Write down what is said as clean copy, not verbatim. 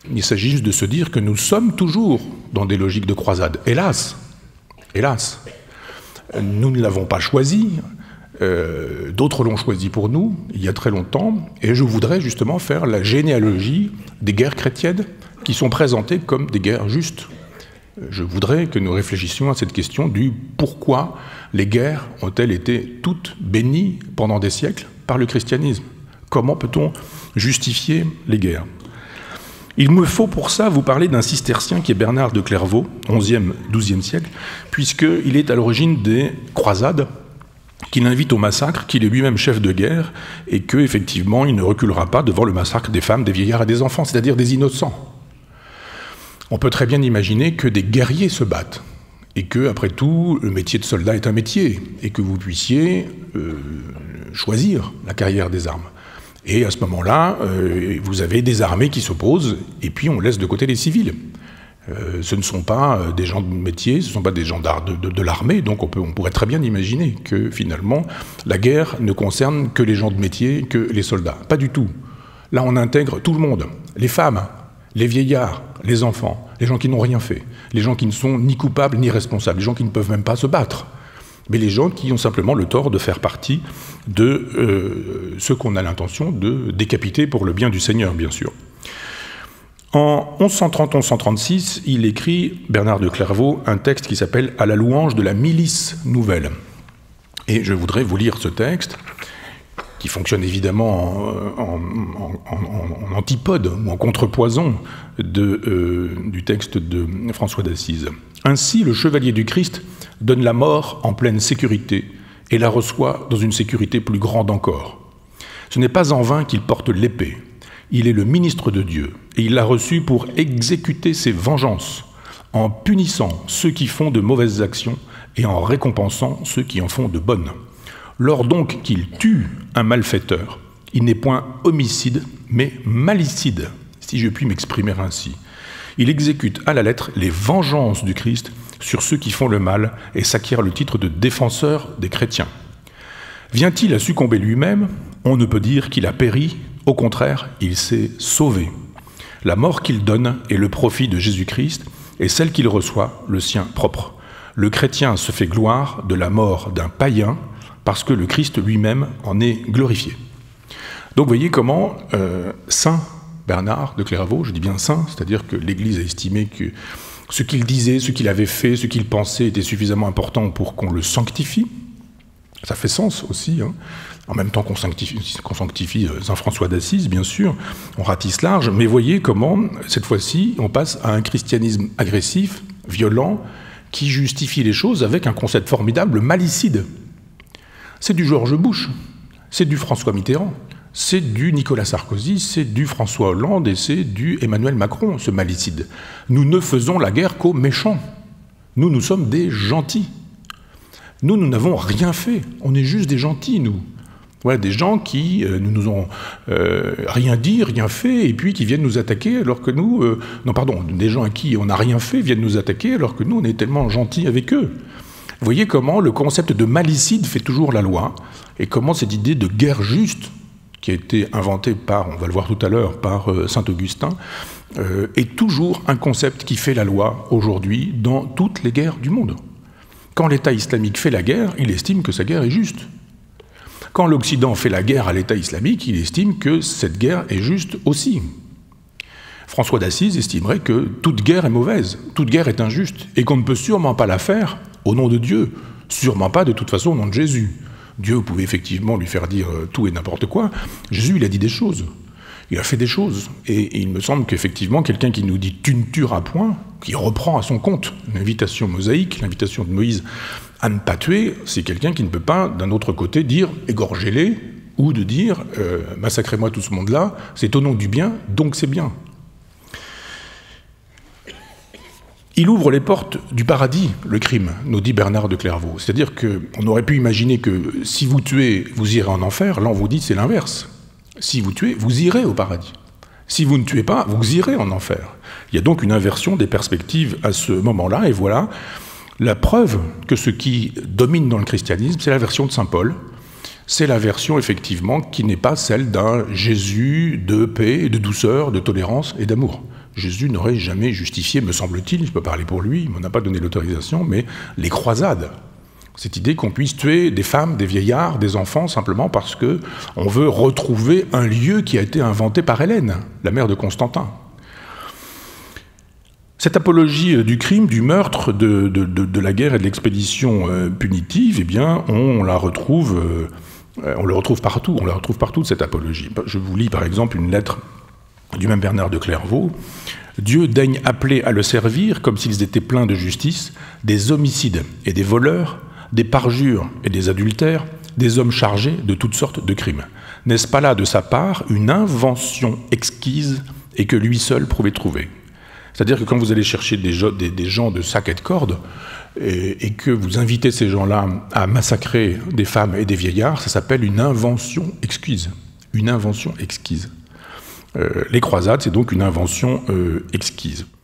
Il s'agit juste de se dire que nous sommes toujours dans des logiques de croisade. Hélas, hélas, nous ne l'avons pas choisi, d'autres l'ont choisi pour nous, il y a très longtemps, et je voudrais justement faire la généalogie des guerres chrétiennes qui sont présentées comme des guerres justes. Je voudrais que nous réfléchissions à cette question du pourquoi les guerres ont-elles été toutes bénies pendant des siècles par le christianisme. Comment peut-on justifier les guerres? Il me faut pour ça vous parler d'un cistercien qui est Bernard de Clairvaux, 11e, 12e siècle, puisqu'il est à l'origine des croisades, qu'il invite au massacre, qu'il est lui-même chef de guerre, et qu'effectivement il ne reculera pas devant le massacre des femmes, des vieillards et des enfants, c'est-à-dire des innocents. On peut très bien imaginer que des guerriers se battent, et que, après tout, le métier de soldat est un métier, et que vous puissiez choisir la carrière des armes. Et à ce moment-là, vous avez des armées qui s'opposent, et puis on laisse de côté les civils. Ce ne sont pas des gens de métier, ce ne sont pas des gens de l'armée, donc on pourrait très bien imaginer que finalement, la guerre ne concerne que les gens de métier, que les soldats. Pas du tout. Là, on intègre tout le monde, les femmes, les vieillards, les enfants, les gens qui n'ont rien fait, les gens qui ne sont ni coupables ni responsables, les gens qui ne peuvent même pas se battre, mais les gens qui ont simplement le tort de faire partie de ceux qu'on a l'intention de décapiter pour le bien du Seigneur, bien sûr. En 1130-1136, il écrit, Bernard de Clairvaux, un texte qui s'appelle « À la louange de la milice nouvelle ». Et je voudrais vous lire ce texte, qui fonctionne évidemment en antipode ou en contrepoison du texte de François d'Assise. « Ainsi, le chevalier du Christ donne la mort en pleine sécurité et la reçoit dans une sécurité plus grande encore. Ce n'est pas en vain qu'il porte l'épée. Il est le ministre de Dieu, et il l'a reçu pour exécuter ses vengeances, en punissant ceux qui font de mauvaises actions et en récompensant ceux qui en font de bonnes. Lors donc qu'il tue un malfaiteur, il n'est point homicide, mais malicide, si je puis m'exprimer ainsi. Il exécute à la lettre les vengeances du Christ sur ceux qui font le mal et s'acquiert le titre de défenseur des chrétiens. Vient-il à succomber lui-même? On ne peut dire qu'il a péri. Au contraire, il s'est sauvé. La mort qu'il donne est le profit de Jésus-Christ, et celle qu'il reçoit, le sien propre. Le chrétien se fait gloire de la mort d'un païen, parce que le Christ lui-même en est glorifié. Donc vous voyez comment Saint Bernard de Clairvaux, je dis bien saint, c'est-à-dire que l'Église a estimé que ce qu'il disait, ce qu'il avait fait, ce qu'il pensait était suffisamment important pour qu'on le sanctifie. Ça fait sens aussi, hein. En même temps qu'on sanctifie Saint François d'Assise, bien sûr, on ratisse large, mais voyez comment, cette fois-ci, on passe à un christianisme agressif, violent, qui justifie les choses avec un concept formidable, malicide. C'est du George Bush, c'est du François Mitterrand, c'est du Nicolas Sarkozy, c'est du François Hollande et c'est du Emmanuel Macron, ce malicide. Nous ne faisons la guerre qu'aux méchants. Nous sommes des gentils. Nous n'avons rien fait. On est juste des gentils, nous. Voilà, des gens qui ne nous ont rien dit, rien fait, et puis qui viennent nous attaquer alors que nous... non, pardon, des gens à qui on n'a rien fait viennent nous attaquer alors que nous, on est tellement gentils avec eux. Vous voyez comment le concept de malicide fait toujours la loi, et comment cette idée de guerre juste, qui a été inventée par, on va le voir tout à l'heure, par saint Augustin, est toujours un concept qui fait la loi aujourd'hui dans toutes les guerres du monde. Quand l'État islamique fait la guerre, il estime que sa guerre est juste. Quand l'Occident fait la guerre à l'État islamique, il estime que cette guerre est juste aussi. François d'Assise estimerait que toute guerre est mauvaise, toute guerre est injuste, et qu'on ne peut sûrement pas la faire au nom de Dieu, sûrement pas de toute façon au nom de Jésus. Dieu pouvait effectivement lui faire dire tout et n'importe quoi. Jésus, il a dit des choses, il a fait des choses, et il me semble qu'effectivement, quelqu'un qui nous dit « tu ne tueras point », qui reprend à son compte l'invitation mosaïque, l'invitation de Moïse à ne pas tuer, c'est quelqu'un qui ne peut pas, d'un autre côté, dire « égorgez-les » ou de dire « massacrez-moi tout ce monde-là, c'est au nom du bien, donc c'est bien ». Il ouvre les portes du paradis, le crime, nous dit Bernard de Clairvaux. C'est-à-dire qu'on aurait pu imaginer que si vous tuez, vous irez en enfer. Là, on vous dit c'est l'inverse. Si vous tuez, vous irez au paradis. Si vous ne tuez pas, vous irez en enfer. Il y a donc une inversion des perspectives à ce moment-là, et voilà la preuve que ce qui domine dans le christianisme, c'est la version de saint Paul, C'est la version, effectivement, qui n'est pas celle d'un Jésus de paix, de douceur, de tolérance et d'amour. Jésus n'aurait jamais justifié, me semble-t-il, je peux parler pour lui, il ne m'en a pas donné l'autorisation, mais les croisades. Cette idée qu'on puisse tuer des femmes, des vieillards, des enfants, simplement parce qu'on veut retrouver un lieu qui a été inventé par Hélène, la mère de Constantin. Cette apologie du crime, du meurtre, de la guerre et de l'expédition punitive, eh bien, on le retrouve partout, cette apologie. Je vous lis par exemple une lettre du même Bernard de Clairvaux. « Dieu daigne appeler à le servir, comme s'ils étaient pleins de justice, des homicides et des voleurs, des parjures et des adultères, des hommes chargés de toutes sortes de crimes. N'est-ce pas là, de sa part, une invention exquise et que lui seul pouvait trouver ?» C'est-à-dire que quand vous allez chercher des gens de sac et de corde, et que vous invitez ces gens-là à massacrer des femmes et des vieillards, ça s'appelle une invention exquise. Une invention exquise. Les croisades, c'est donc une invention exquise.